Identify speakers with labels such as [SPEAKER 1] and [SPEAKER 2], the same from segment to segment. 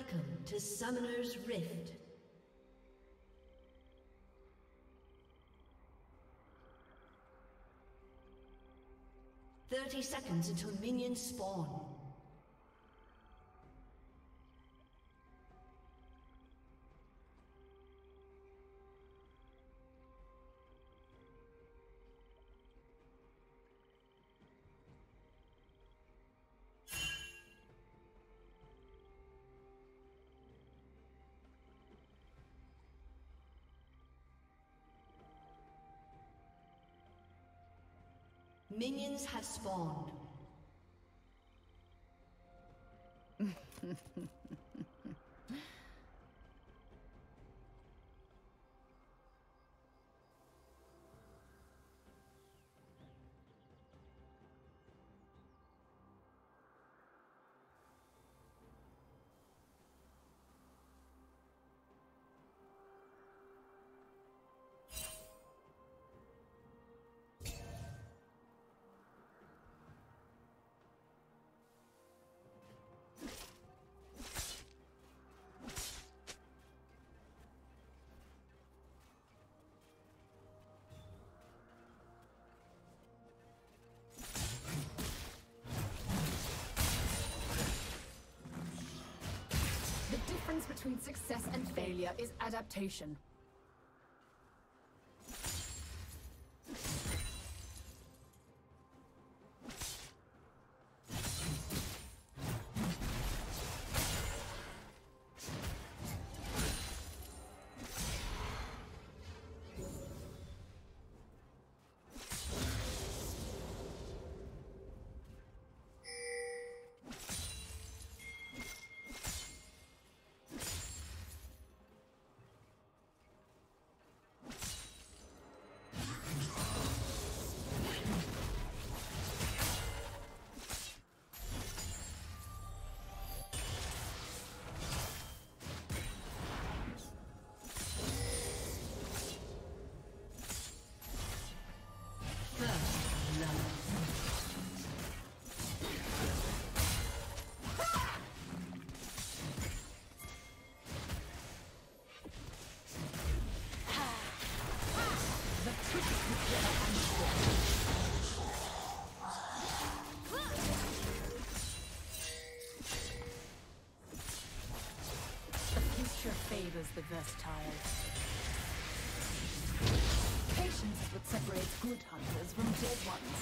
[SPEAKER 1] Welcome to Summoner's Rift. "30 seconds until minions spawn. Minions have spawned.
[SPEAKER 2] The difference between success and failure is adaptation. Favors the versatile. Patience is what separates good hunters from dead ones.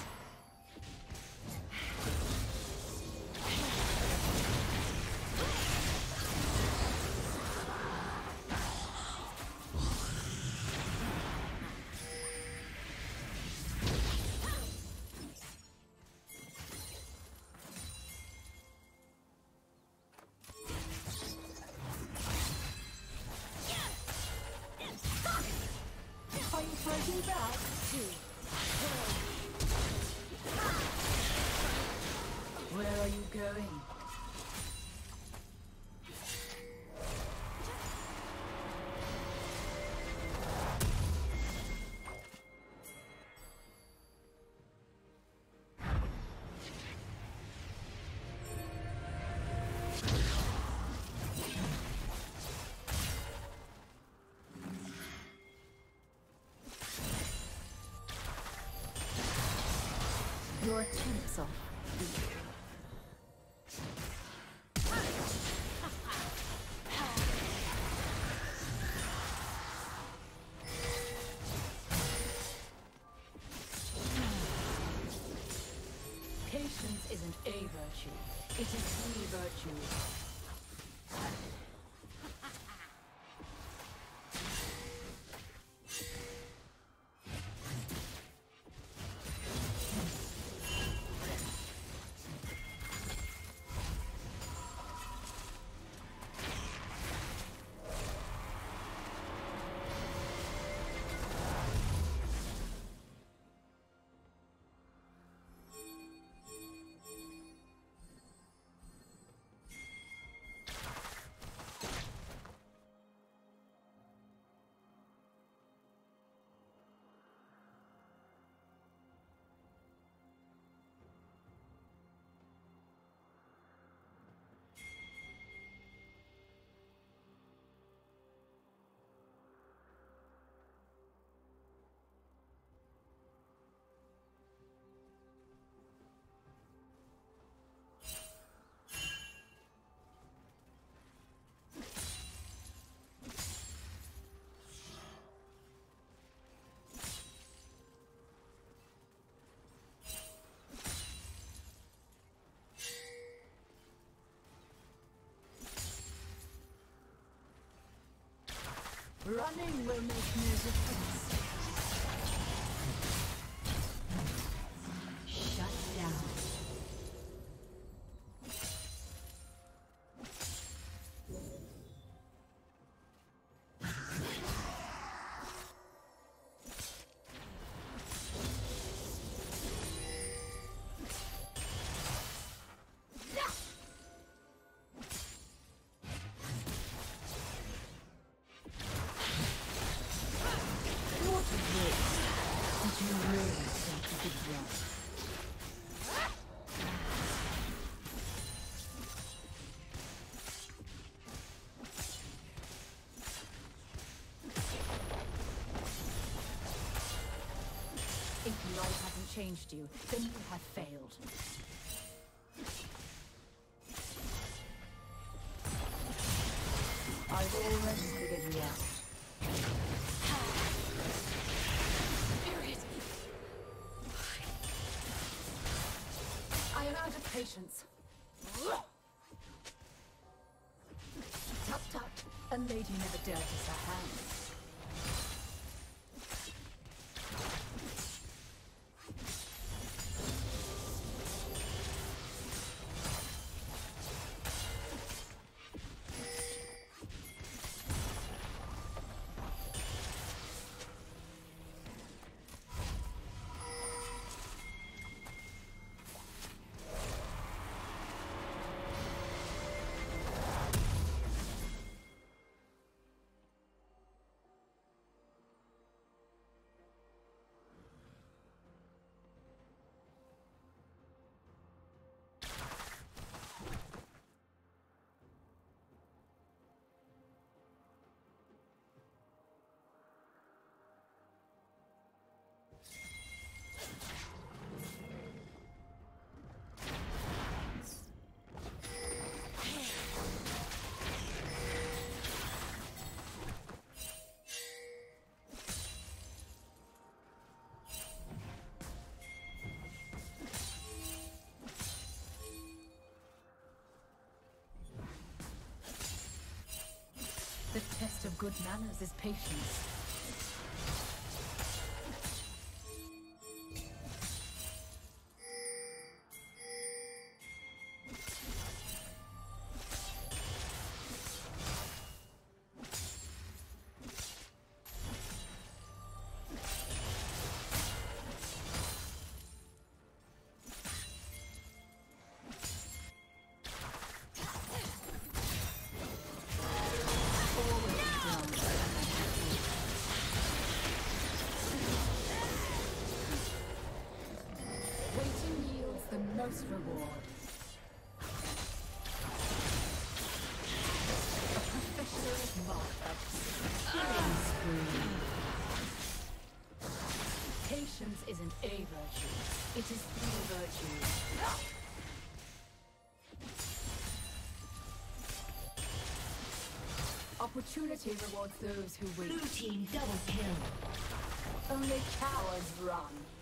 [SPEAKER 2] Where are you going? Your attempts are weak. Patience isn't a virtue, it is the virtue. Running will make no difference.
[SPEAKER 1] Shut down.
[SPEAKER 2] If life hasn't changed you, then you have failed. I've already figured you out. I am out of patience. Tut tut, a lady never dirties her hands. The test of good manners is patience. Most reward. A professional markup. Killing spree. Patience isn't a virtue. It is the virtue. Opportunity rewards those who win.
[SPEAKER 1] Blue team double kill.
[SPEAKER 2] Only cowards run.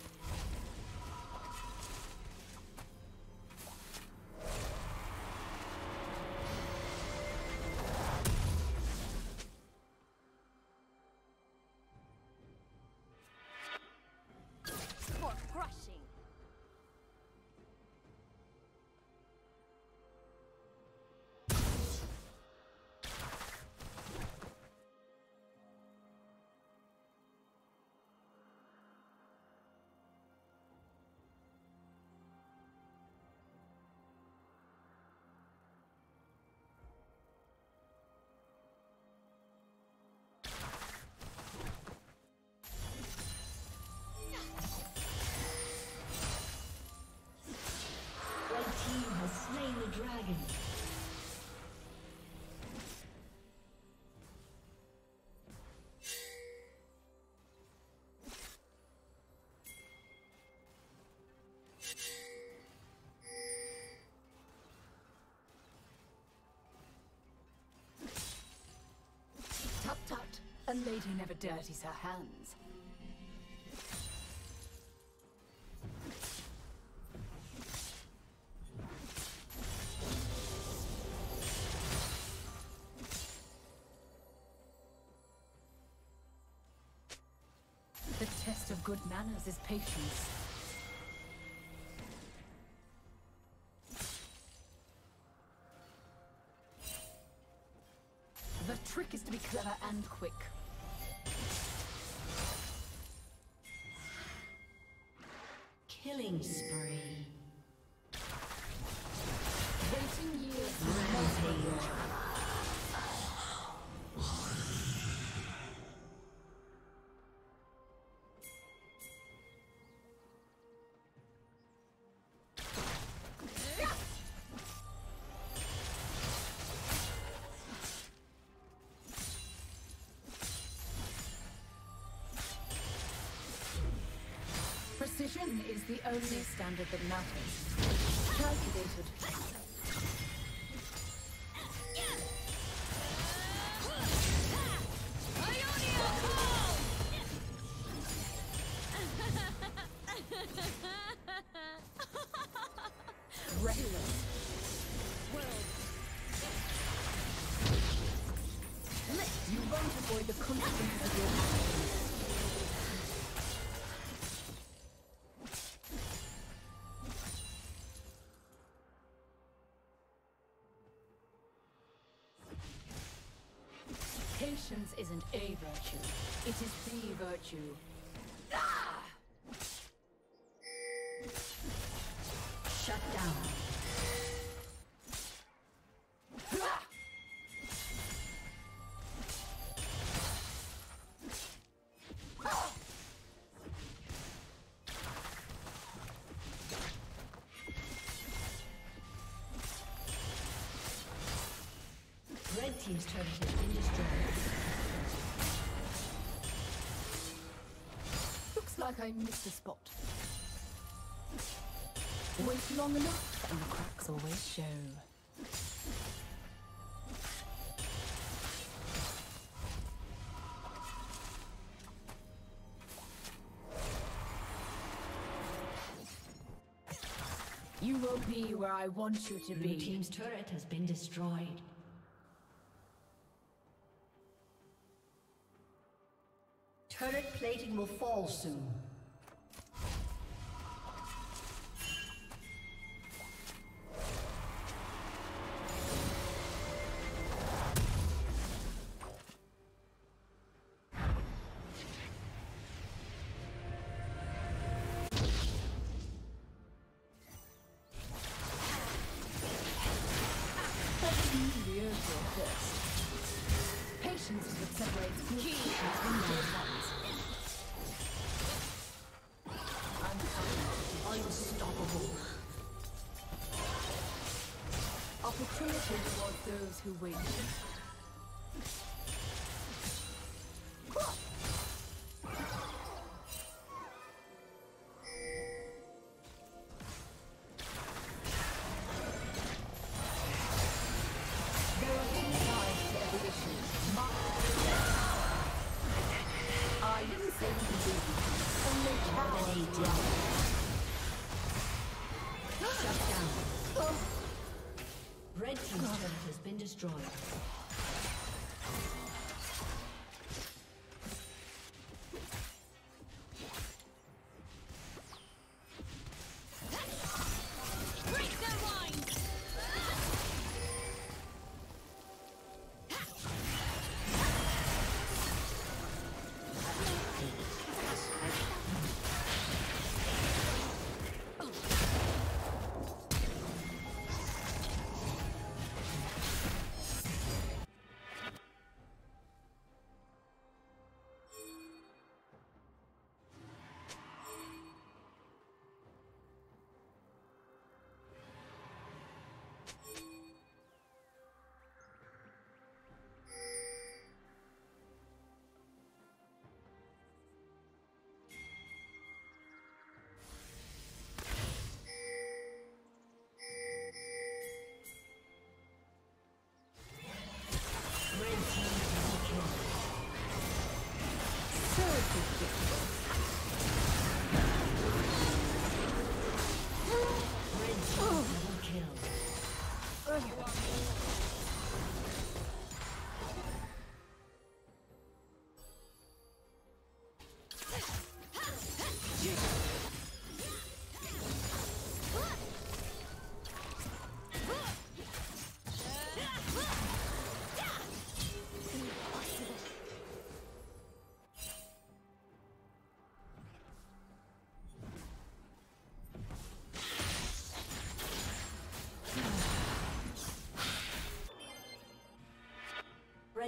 [SPEAKER 1] Dragon.
[SPEAKER 2] Tut tut, a lady never dirties her hands. Good manners is patience. The trick is to be clever and quick.
[SPEAKER 1] Killing spree.
[SPEAKER 2] Waiting years.
[SPEAKER 1] Rampage.
[SPEAKER 2] Precision is the only standard that matters. Calculated. Reckless. You won't avoid the consequences of your actions. Patience isn't a virtue, it is the virtue. Ah!
[SPEAKER 1] Shut down. Red team's turret has been destroyed.
[SPEAKER 2] Looks like I missed a spot. Wait long enough and the cracks always show. You will be where I want you to
[SPEAKER 1] Blue
[SPEAKER 2] be.
[SPEAKER 1] team's turret has been destroyed. Turret plating will fall soon.
[SPEAKER 2] Patience is what separates good from bad ones. Unstoppable. Opportunity towards those who wait.
[SPEAKER 1] Red team's turret has been destroyed.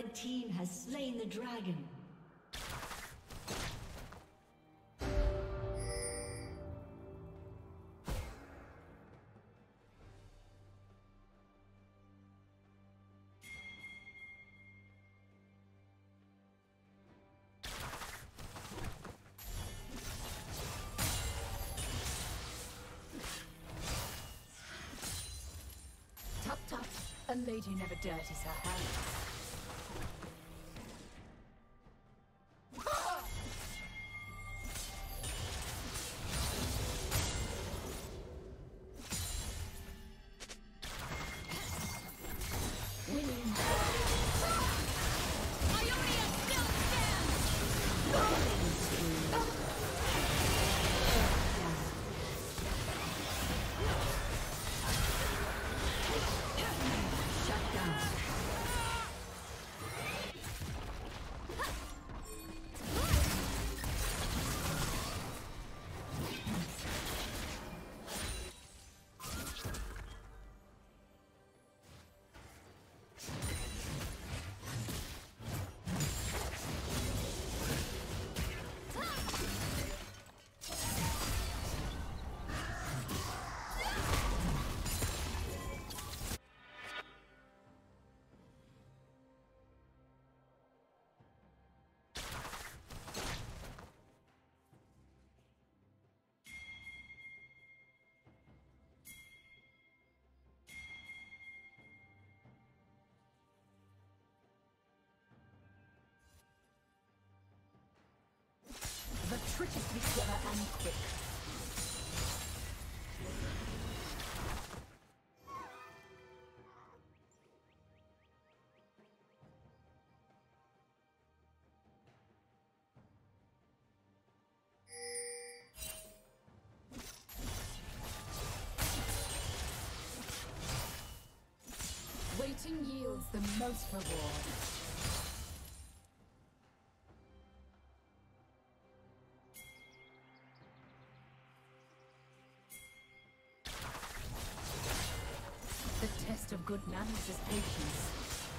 [SPEAKER 1] Red team has slain the dragon.
[SPEAKER 2] Tut tut, a lady never dirties her hands. The trick is to be clever and quick. Waiting yields the most reward. The test of good manners is patience.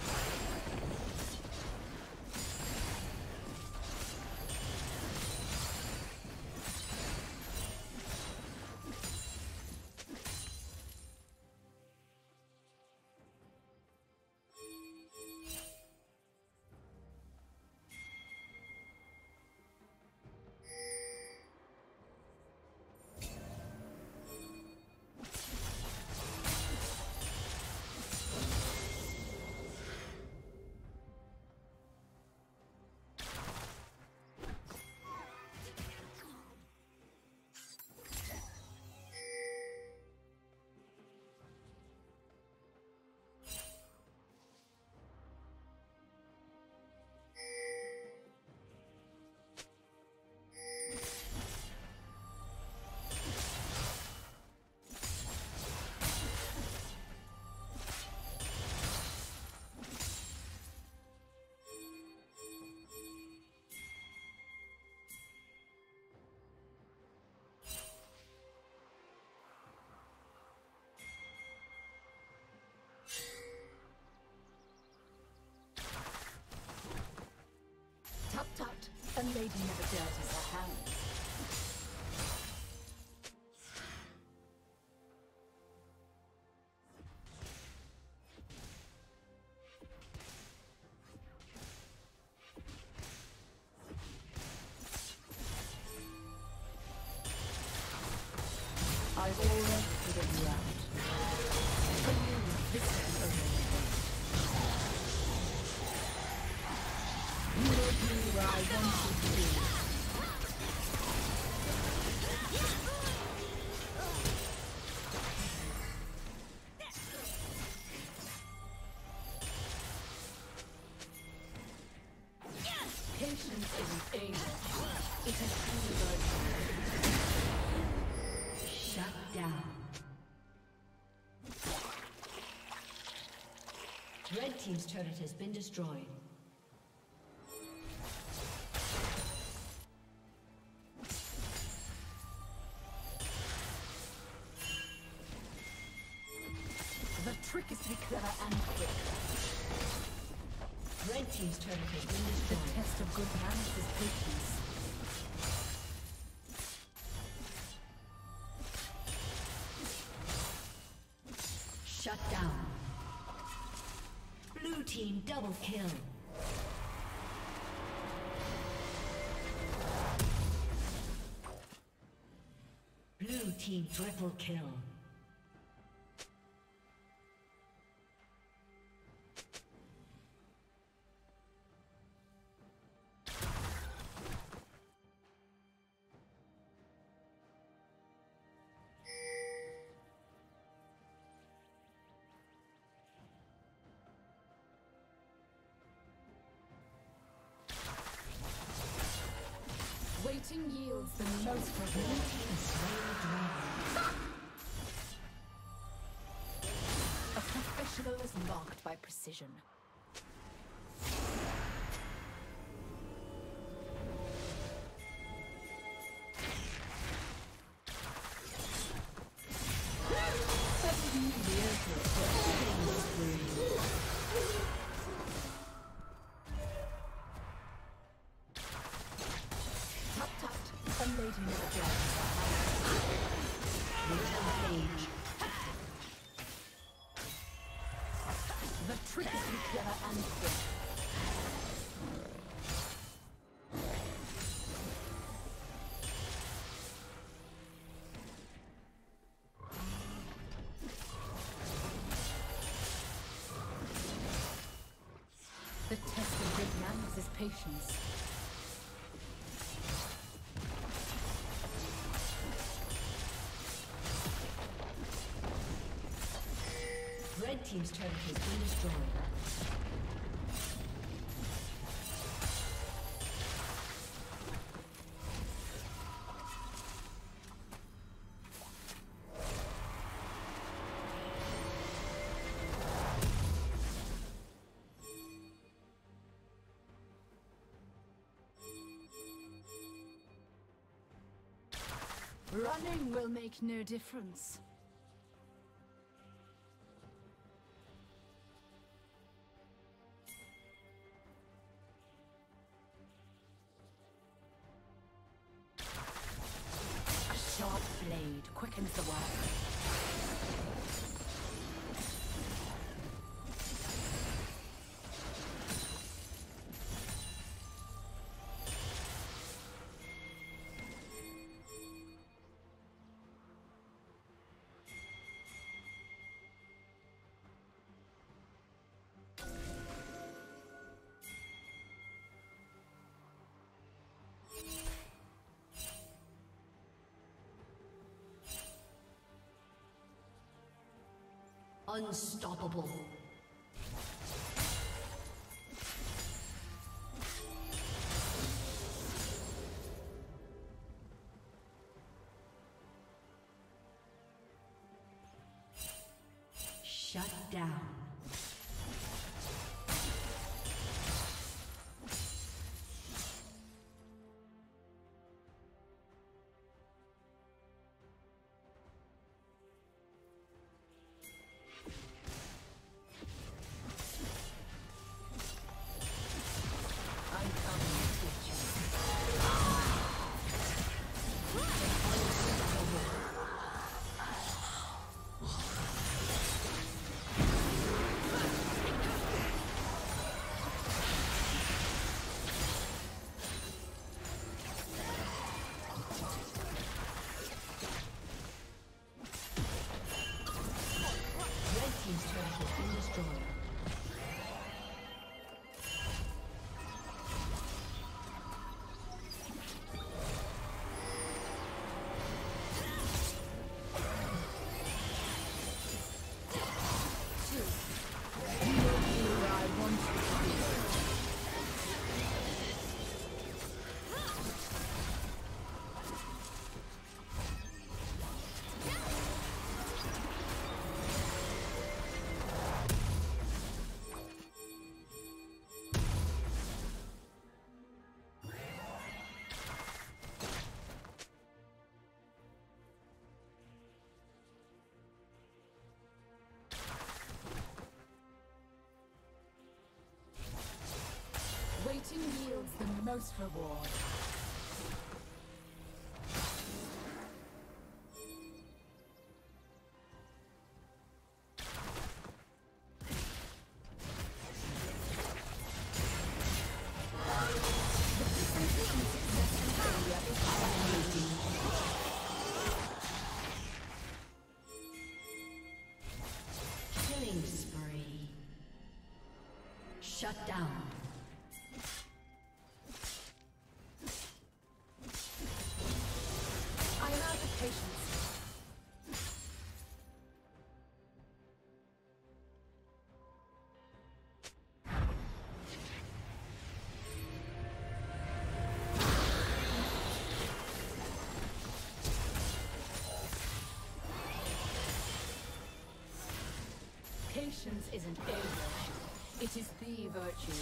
[SPEAKER 2] Tut tut, a lady never dirties her hands. I've already figured you out. Camille, this is the only way. You will be where I want you to be. Patience isn't anger. It has been
[SPEAKER 1] Shut down. Red team's turret has been destroyed. The trick is to be clever and quick. Red team's turret has been
[SPEAKER 2] The
[SPEAKER 1] destroyed.
[SPEAKER 2] test of good manners is patience.
[SPEAKER 1] Shut down. Blue team double kill. Blue team triple kill.
[SPEAKER 2] Waiting yields the most reward. A professional is marked by precision. The trick is to be clever and quick. The test of good manners is patience.
[SPEAKER 1] Red team's turret has been destroyed.
[SPEAKER 2] Running will make no difference. A sharp blade quickens the work.
[SPEAKER 1] Unstoppable. Shut down.
[SPEAKER 2] most reward.
[SPEAKER 1] Killing spree. Shut down.
[SPEAKER 2] I am out of patience. Patience isn't a virtue, it is the virtue.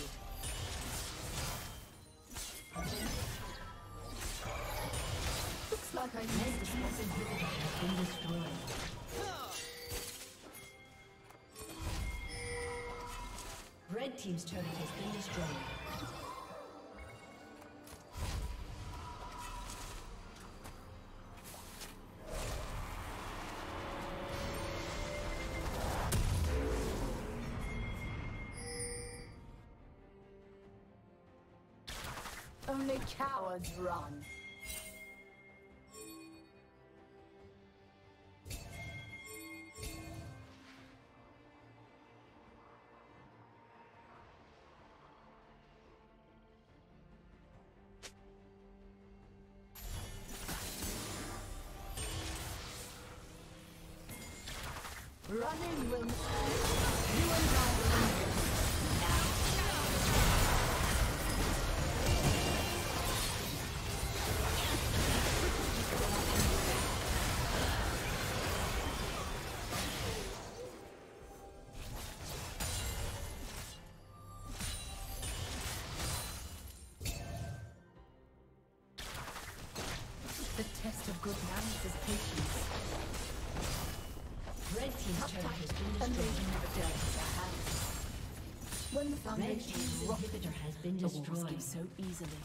[SPEAKER 2] Looks like I missed
[SPEAKER 1] Red team's inhibitor has been destroyed. Red team's turret has been destroyed.
[SPEAKER 2] Only cowards run. Running will you and I will the test of good manners is patience.
[SPEAKER 1] Red team's turret has been
[SPEAKER 2] And they
[SPEAKER 1] destroyed.
[SPEAKER 2] never dirty their hands. When the
[SPEAKER 1] Red
[SPEAKER 2] foundation
[SPEAKER 1] team's
[SPEAKER 2] is rotten,
[SPEAKER 1] inhibitor has been
[SPEAKER 2] the walls
[SPEAKER 1] destroyed.
[SPEAKER 2] give so easily.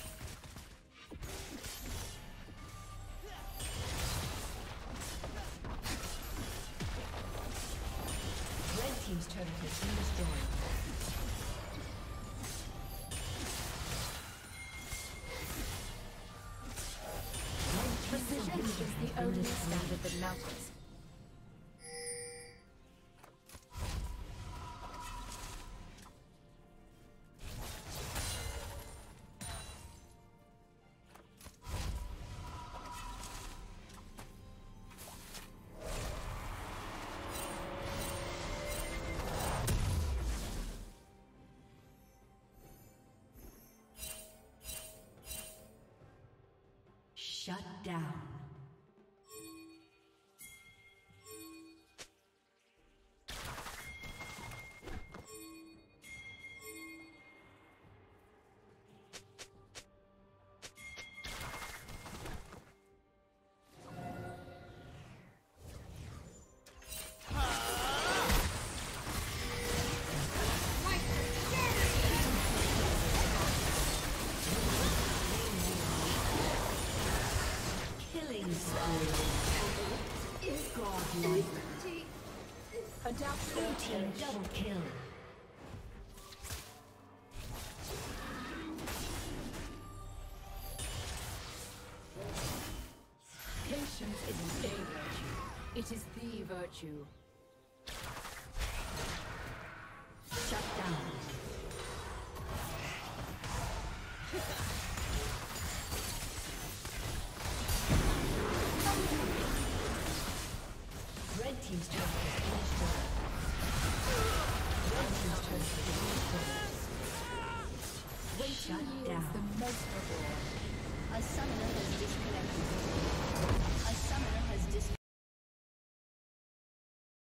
[SPEAKER 1] Red team's turret has been destroyed.
[SPEAKER 2] Precision is the only standard that matters.
[SPEAKER 1] Shut down. Is godlike.
[SPEAKER 2] Adapt
[SPEAKER 1] Blue team double kill.
[SPEAKER 2] Patience isn't a virtue, it is the virtue.
[SPEAKER 1] Shut down. Red team's turret has been destroyed. Red team's turret has been destroyed.
[SPEAKER 2] Waiting
[SPEAKER 1] Shut
[SPEAKER 2] yields
[SPEAKER 1] down.
[SPEAKER 2] the most reward.
[SPEAKER 1] A summoner has disconnected.